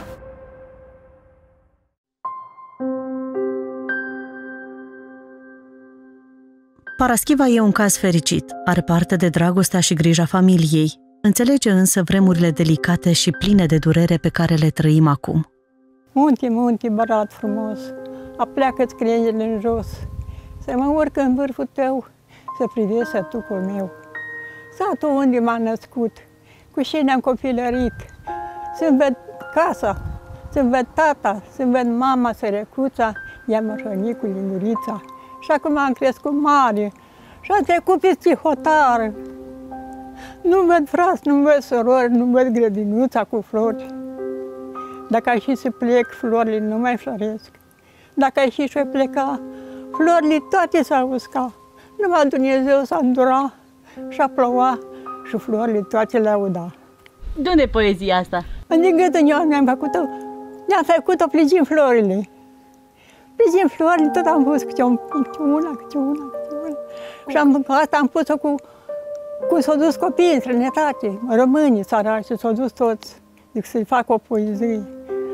Paraschiva e un caz fericit, are parte de dragostea și grija familiei, înțelege însă vremurile delicate și pline de durere pe care le trăim acum. Munte, bărat frumos, apleacă-ți creiele în jos, să mă urc în vârful tău, să privesc sătucul meu. Satul unde m-am născut, cu cine am copilărit, să-mi văd casa, să-mi văd tata, să-mi văd mama, sărăcuța, ea mă hrăni cu lingurița. Și acum am crescut mare și am trecut peste hotar. Nu văd frați, nu văd sorori, nu văd grădinuța cu flori. Dacă ai și să plec, florile nu mai floresc. Dacă ai și să pleca, florile toate s-au uscat. Numai Dumnezeu s-a îndura și a ploua și florile toate le-au dat. De unde e poezia asta? Din gât în eu ne-am făcut-o pligim florile. Pligim florile, tot am pus câte una. Și asta am pus-o cu s-au dus copiii în străinătate, românii săraci, s-au dus toți. Zic să-i fac o poezie.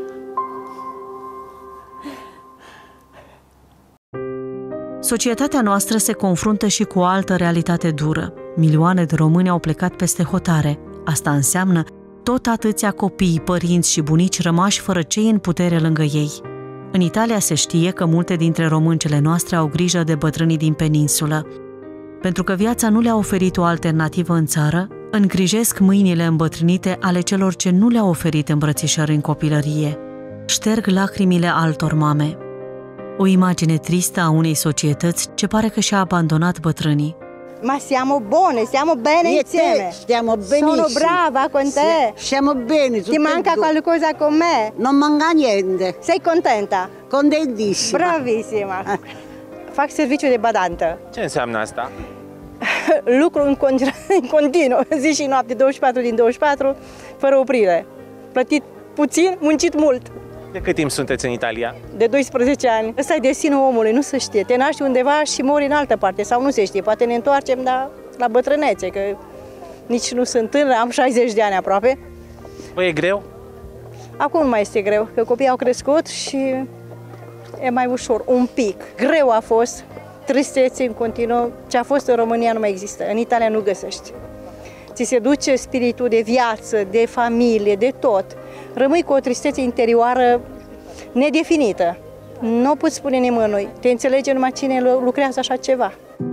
Societatea noastră se confruntă și cu o altă realitate dură. Milioane de români au plecat peste hotare. Asta înseamnă tot atâția copii, părinți și bunici rămași fără cei în putere lângă ei. În Italia se știe că multe dintre româncele noastre au grijă de bătrânii din peninsulă. Pentru că viața nu le-a oferit o alternativă în țară, îngrijesc mâinile îmbătrânite ale celor ce nu le-au oferit îmbrățișări în copilărie. Șterg lacrimile altor mame. O imagine tristă a unei societăți ce pare că și-a abandonat bătrânii. Ma siamo buone, stiamo bene insieme. Stiamo benissimo. Sono brava con te. Stiamo bene. Ti manca qualcosa con me? Non manca niente. Sei contenta? Contentissima. Bravissima. Fac serviciu de badantă. Ce înseamnă asta? Lucru în continuu, zi și noapte, 24 din 24, fără oprire. Plătit puțin, muncit mult. De cât timp sunteți în Italia? De 12 ani. Ăsta e destinul omului, nu se știe. Te naști undeva și mori în altă parte, sau nu se știe. Poate ne întoarcem la bătrânețe, că nici nu sunt tânără, am 60 de ani aproape. Bă, e greu? Acum nu mai este greu, că copiii au crescut și e mai ușor, un pic. Greu a fost, tristețe în continuu. Ce a fost în România nu mai există, în Italia nu găsești. Ți se duce spiritul de viață, de familie, de tot. Rămâi cu o tristețe interioară nedefinită. Nu o poți spune nimănui. Te înțelege numai cine lucrează așa ceva.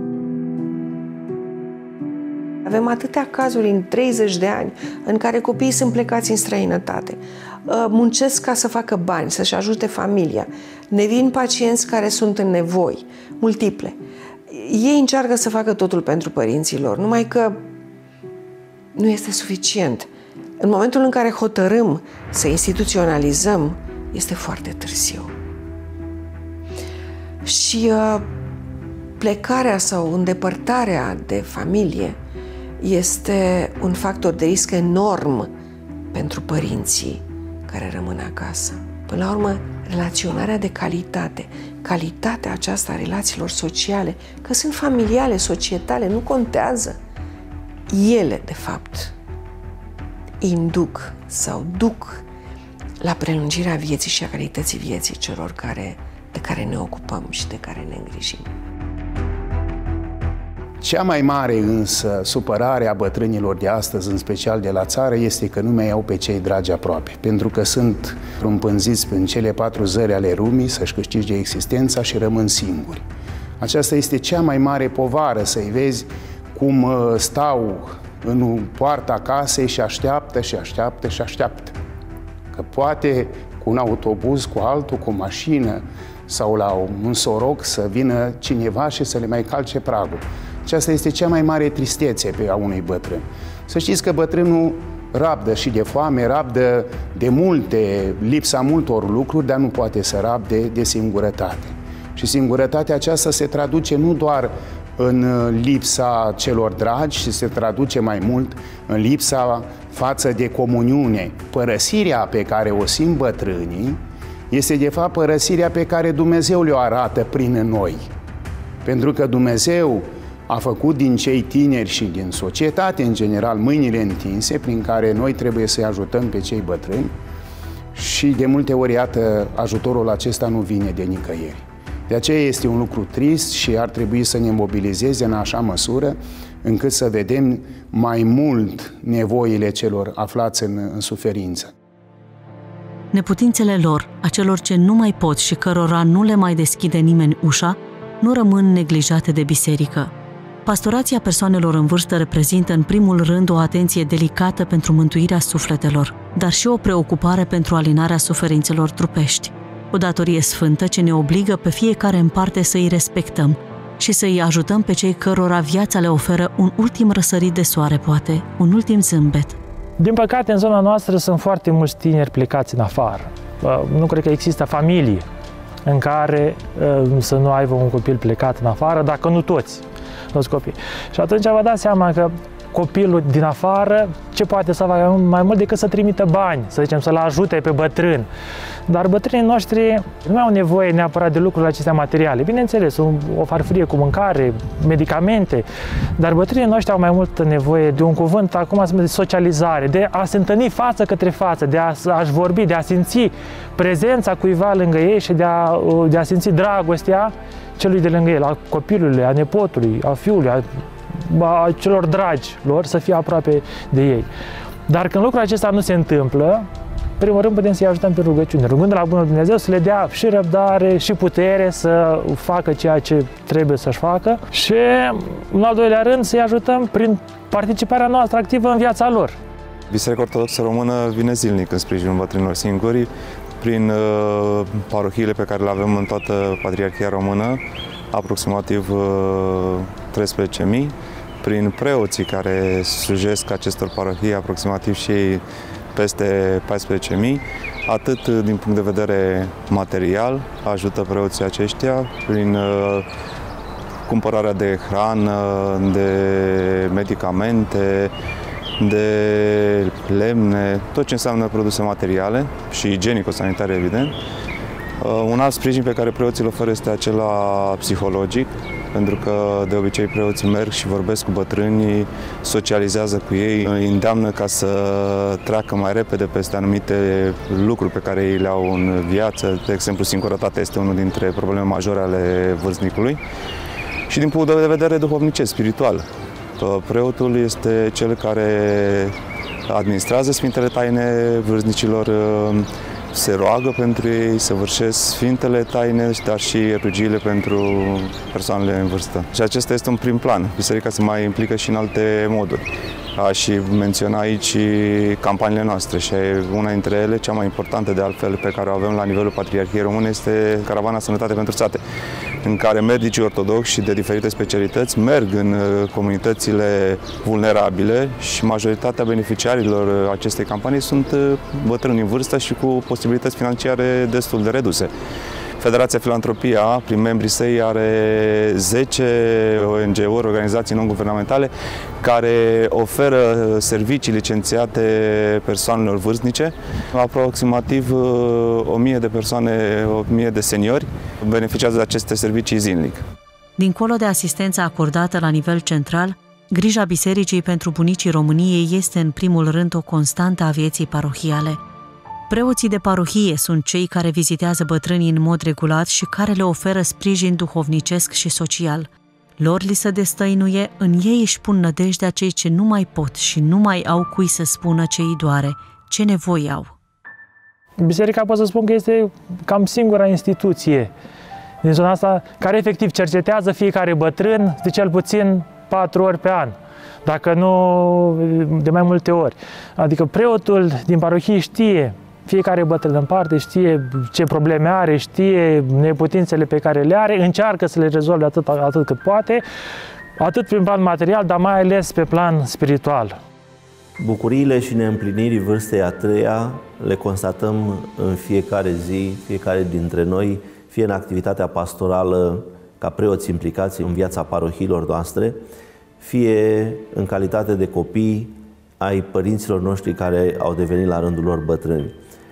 Avem atâtea cazuri în 30 de ani în care copiii sunt plecați în străinătate, muncesc ca să facă bani, să-și ajute familia. Ne vin pacienți care sunt în nevoi, multiple. Ei încearcă să facă totul pentru părinții lor, numai că nu este suficient. În momentul în care hotărâm să instituționalizăm, este foarte târziu. Și plecarea sau îndepărtarea de familie este un factor de risc enorm pentru părinții care rămân acasă. Până la urmă, relaționarea de calitate, calitatea aceasta a relațiilor sociale, că sunt familiale, societale, nu contează. Ele, de fapt, induc sau duc la prelungirea vieții și a calității vieții celor de care ne ocupăm și de care ne îngrijim. Cea mai mare însă supărare a bătrânilor de astăzi, în special de la țară, este că nu mai au pe cei dragi aproape, pentru că sunt împânziți în cele 4 zări ale lumii să-și câștige existența și rămân singuri. Aceasta este cea mai mare povară, să-i vezi cum stau în poarta casei și așteaptă și așteaptă și așteaptă. Că poate cu un autobuz, cu altul, cu o mașină sau la un soroc să vină cineva și să le mai calce pragul. Și asta este cea mai mare tristețe a unui bătrân. Să știți că bătrânul rabdă și de foame, rabdă de lipsa multor lucruri, dar nu poate să rabde de singurătate. Și singurătatea aceasta se traduce nu doar în lipsa celor dragi, ci se traduce mai mult în lipsa față de comuniune. Părăsirea pe care o simt bătrânii este de fapt părăsirea pe care Dumnezeu le-o arată prin noi. Pentru că Dumnezeu a făcut din cei tineri și din societate în general mâinile întinse prin care noi trebuie să-i ajutăm pe cei bătrâni și de multe ori, iată, ajutorul acesta nu vine de nicăieri. De aceea este un lucru trist și ar trebui să ne mobilizeze în așa măsură încât să vedem mai mult nevoile celor aflați în suferință. Neputințele lor, a celor ce nu mai pot și cărora nu le mai deschide nimeni ușa, nu rămân neglijate de biserică. Pastorația persoanelor în vârstă reprezintă în primul rând o atenție delicată pentru mântuirea sufletelor, dar și o preocupare pentru alinarea suferințelor trupești. O datorie sfântă ce ne obligă pe fiecare în parte să îi respectăm și să îi ajutăm pe cei cărora viața le oferă un ultim răsărit de soare, poate, un ultim zâmbet. Din păcate, în zona noastră sunt foarte mulți tineri plecați în afară. Nu cred că există familie în care să nu aibă un copil plecat în afară, dacă nu toți copii. Și atunci vă dați seama că copilul din afară, ce poate să facă mai mult decât să trimită bani, să zicem, să-l ajute pe bătrân. Dar bătrânii noștri nu au nevoie neapărat de lucrurile acestea materiale. Bineînțeles, o farfurie cu mâncare, medicamente, dar bătrânii noștri au mai mult nevoie de un cuvânt, acum de socializare, de a se întâlni față către față, de a-și vorbi, de a simți prezența cuiva lângă ei și de a simți dragostea celui de lângă el, a copilului, a nepotului, a fiului, a celor dragi lor, să fie aproape de ei. Dar când lucrul acesta nu se întâmplă, primul rând putem să-i ajutăm prin rugăciune, rugând de la Bunul Dumnezeu să le dea și răbdare și putere să facă ceea ce trebuie să-și facă și, în al doilea rând, să-i ajutăm prin participarea noastră activă în viața lor. Biserica Ortodoxă Română vine zilnic în sprijinul bătrânilor singuri prin parohiile pe care le avem în toată Patriarhia Română, aproximativ 13.000, prin preoții care slujesc acestor parohii, aproximativ și ei peste 14.000, atât din punct de vedere material, ajută preoții aceștia prin cumpărarea de hrană, de medicamente, de lemne, tot ce înseamnă produse materiale și igienico-sanitare, evident. Un alt sprijin pe care preoții îl oferă este acela psihologic, pentru că de obicei preoții merg și vorbesc cu bătrânii, socializează cu ei, îi îndeamnă ca să treacă mai repede peste anumite lucruri pe care ei le au în viață. De exemplu, singurătatea este unul dintre probleme majore ale vârstnicului. Și din punct de vedere duhovnicesc, spiritual, preotul este cel care administrează Sfintele Taine vârstnicilor, se roagă pentru ei, se vârșesc Sfintele Taine, dar și rugiile pentru persoanele în vârstă. Și acesta este un prim plan. Biserica se mai implică și în alte moduri. Aș menționa aici campaniile noastre și una dintre ele, cea mai importantă de altfel pe care o avem la nivelul Patriarhiei Române, este Caravana Sănătate pentru Sate, în care medicii ortodoxi de diferite specialități merg în comunitățile vulnerabile și majoritatea beneficiarilor acestei campanii sunt bătrâni în vârstă și cu posibilități financiare destul de reduse. Federația Filantropia, prin membrii săi, are 10 ONG-uri, organizații non-guvernamentale, care oferă servicii licențiate persoanelor vârstnice. Aproximativ 1000 de persoane, 1000 de seniori beneficiază de aceste servicii zilnic. Dincolo de asistența acordată la nivel central, grija Bisericii pentru bunicii României este în primul rând o constantă a vieții parohiale. Preoții de parohie sunt cei care vizitează bătrânii în mod regulat și care le oferă sprijin duhovnicesc și social. Lor li se destăinuie, în ei își pun nădejdea cei ce nu mai pot și nu mai au cui să spună ce îi doare, ce nevoi au. Biserica, pot să spun că este cam singura instituție din zona asta care efectiv cercetează fiecare bătrân de cel puțin 4 ori pe an. dacă nu de mai multe ori. Adică preotul din parohie știe, fiecare bătrân în parte știe ce probleme are, știe neputințele pe care le are, încearcă să le rezolve atât cât poate, atât prin plan material, dar mai ales pe plan spiritual. Bucuriile și neîmplinirii vârstei a treia le constatăm în fiecare zi, fiecare dintre noi, fie în activitatea pastorală ca preoți implicați în viața parohiilor noastre, fie în calitate de copii ai părinților noștri care au devenit la rândul lor bătrâni.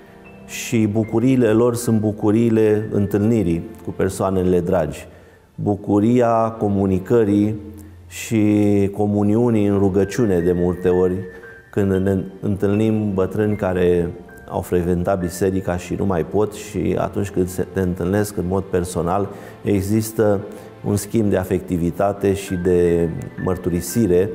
Și bucuriile lor sunt bucuriile întâlnirii cu persoanele dragi, bucuria comunicării și comuniunii în rugăciune de multe ori, când ne întâlnim bătrâni care au frecventat biserica și nu mai pot, și atunci când se întâlnesc în mod personal, există un schimb de afectivitate și de mărturisire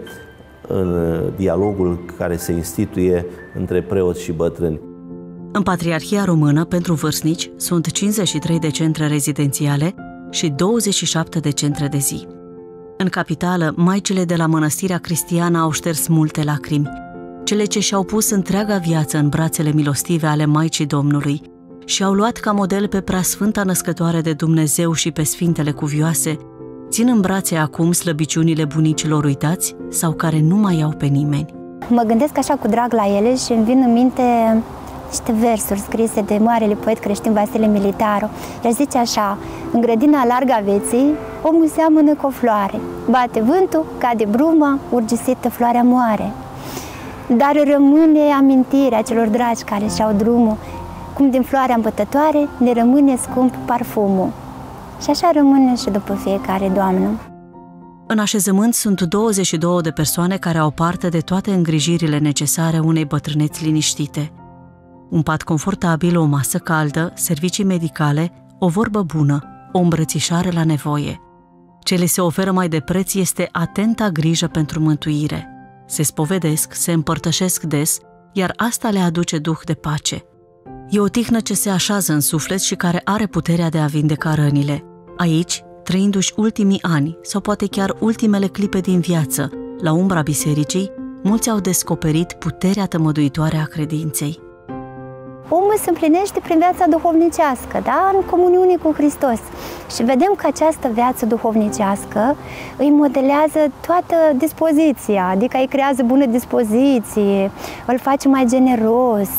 în dialogul care se instituie între preoți și bătrâni. În Patriarhia Română, pentru vârstnici, sunt 53 de centre rezidențiale și 27 de centre de zi. În capitală, maicile de la Mănăstirea Cristiană au șters multe lacrimi, cele ce și-au pus întreaga viață în brațele milostive ale Maicii Domnului și au luat ca model pe Preasfânta Născătoare de Dumnezeu și pe Sfintele Cuvioase, țin în brațe acum slăbiciunile bunicilor uitați sau care nu mai au pe nimeni. Mă gândesc așa cu drag la ele și îmi vin în minte niște versuri scrise de marele poet creștin Vasile Militaru. El zice așa: în grădina largă a vieții, omul seamănă cu o floare. Bate vântul, cade bruma, urgisită floarea moare. Dar rămâne amintirea celor dragi care și-au drumul, cum din floarea îmbătătoare ne rămâne scump parfumul. Și așa rămâne și după fiecare doamnă. În așezământ sunt 22 de persoane care au parte de toate îngrijirile necesare unei bătrâneți liniștite. Un pat confortabil, o masă caldă, servicii medicale, o vorbă bună, o îmbrățișare la nevoie. Ce le se oferă mai de preț este atenta grijă pentru mântuire. Se spovedesc, se împărtășesc des, iar asta le aduce duh de pace. E o tihnă ce se așează în suflet și care are puterea de a vindeca rănile. Aici, trăindu-și ultimii ani sau poate chiar ultimele clipe din viață, la umbra bisericii, mulți au descoperit puterea tămăduitoare a credinței. Omul se împlinește prin viața duhovnicească, da? În comuniune cu Hristos. Și vedem că această viață duhovnicească îi modelează toată dispoziția, adică îi creează bună dispoziție, îl face mai generos,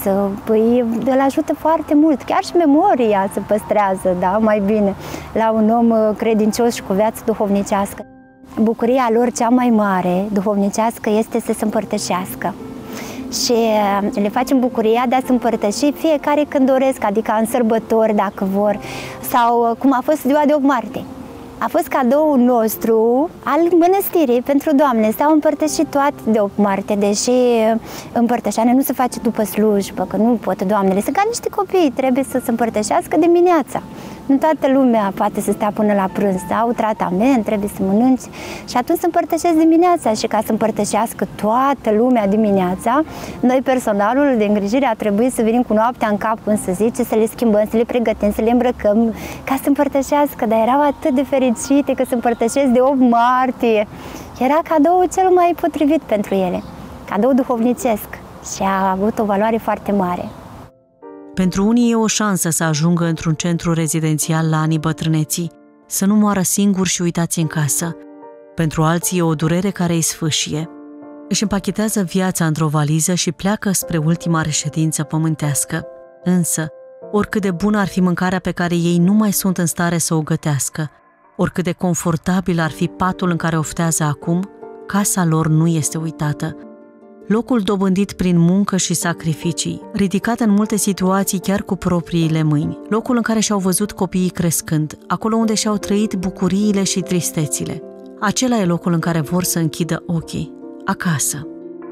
îl ajută foarte mult. Chiar și memoria se păstrează, da? Mai bine la un om credincios și cu viață duhovnicească. Bucuria lor cea mai mare, duhovnicească, este să se împărtășească. Și le facem bucuria de a se împărtăși fiecare când doresc, adică în sărbători dacă vor, sau cum a fost ziua de 8 martie. A fost cadoul nostru al mănăstirii pentru Doamne. S-au împărtășit toate de 8 martie, deși împărtășania nu se face după slujbă, că nu pot Doamnele. Sunt ca niște copii, trebuie să se împărtășească dimineața. Nu toată lumea poate să stea până la prânz, au tratament, trebuie să mănânci și atunci se împărtășesc dimineața și ca să împărtășească toată lumea dimineața, noi, personalul de îngrijire, a trebuit să venim cu noaptea în cap, cum să zice, să le schimbăm, să le pregătim, să le îmbrăcăm, ca să împărtășească, dar erau atât de fericite că se împărtășesc de 8 martie. Era cadoul cel mai potrivit pentru ele, cadou duhovnicesc și a avut o valoare foarte mare. Pentru unii e o șansă să ajungă într-un centru rezidențial la anii bătrâneții, să nu moară singuri și uitați în casă. Pentru alții e o durere care îi sfâșie. Își împachetează viața într-o valiză și pleacă spre ultima reședință pământească. Însă, oricât de bună ar fi mâncarea pe care ei nu mai sunt în stare să o gătească, oricât de confortabil ar fi patul în care oftează acum, casa lor nu este uitată. Locul dobândit prin muncă și sacrificii, ridicat în multe situații chiar cu propriile mâini, locul în care și-au văzut copiii crescând, acolo unde și-au trăit bucuriile și tristețile. Acela e locul în care vor să închidă ochii, acasă.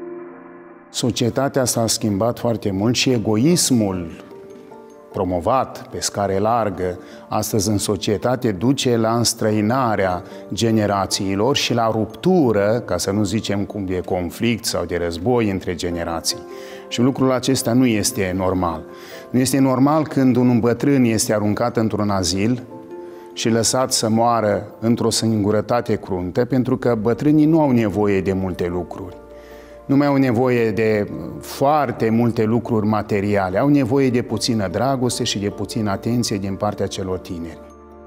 Societatea s-a schimbat foarte mult și egoismul promovat pe scară largă astăzi în societate duce la înstrăinarea generațiilor și la ruptură, ca să nu zicem cum de conflict sau de război între generații. Și lucrul acesta nu este normal. Nu este normal când un bătrân este aruncat într-un azil și lăsat să moară într-o singurătate cruntă, pentru că bătrânii nu au nevoie de multe lucruri. Nu mai au nevoie de foarte multe lucruri materiale, au nevoie de puțină dragoste și de puțină atenție din partea celor tineri.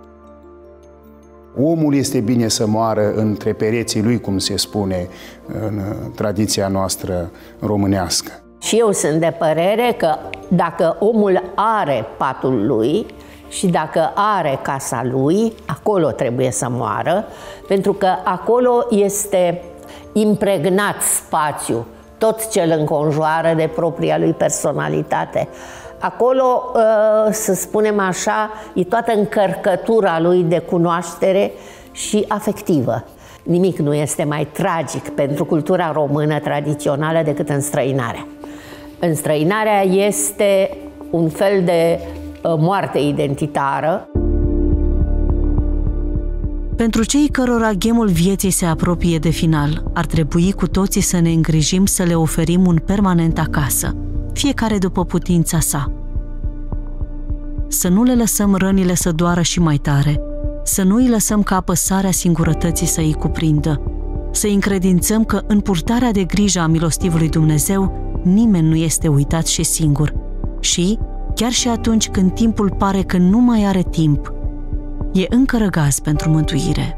Omul este bine să moară între pereții lui, cum se spune în tradiția noastră românească. Și eu sunt de părere că dacă omul are patul lui și dacă are casa lui, acolo trebuie să moară, pentru că acolo este impregnat spațiu, tot ce îl înconjoară de propria lui personalitate. Acolo, să spunem așa, e toată încărcătura lui de cunoaștere și afectivă. Nimic nu este mai tragic pentru cultura română tradițională decât înstrăinarea. Înstrăinarea este un fel de moarte identitară. Pentru cei cărora ghemul vieții se apropie de final, ar trebui cu toții să ne îngrijim să le oferim un permanent acasă, fiecare după putința sa. Să nu le lăsăm rănile să doară și mai tare, să nu îi lăsăm ca apăsarea singurătății să îi cuprindă, să-i încredințăm că în purtarea de grijă a milostivului Dumnezeu nimeni nu este uitat și singur și, chiar și atunci când timpul pare că nu mai are timp, e încă răgaz pentru mântuire.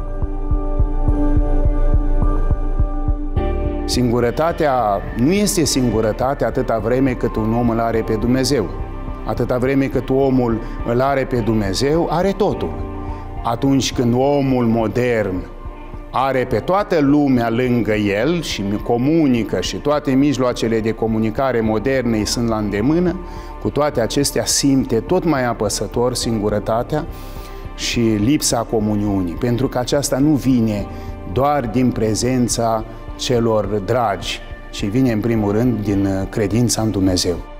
Singurătatea nu este singurătate atâta vreme cât un om îl are pe Dumnezeu. Atâta vreme cât omul îl are pe Dumnezeu, are totul. Atunci când omul modern are pe toată lumea lângă el și comunică și toate mijloacele de comunicare moderne îi sunt la îndemână, cu toate acestea simte tot mai apăsător singurătatea și lipsa comuniunii, pentru că aceasta nu vine doar din prezența celor dragi, ci vine în primul rând din credința în Dumnezeu.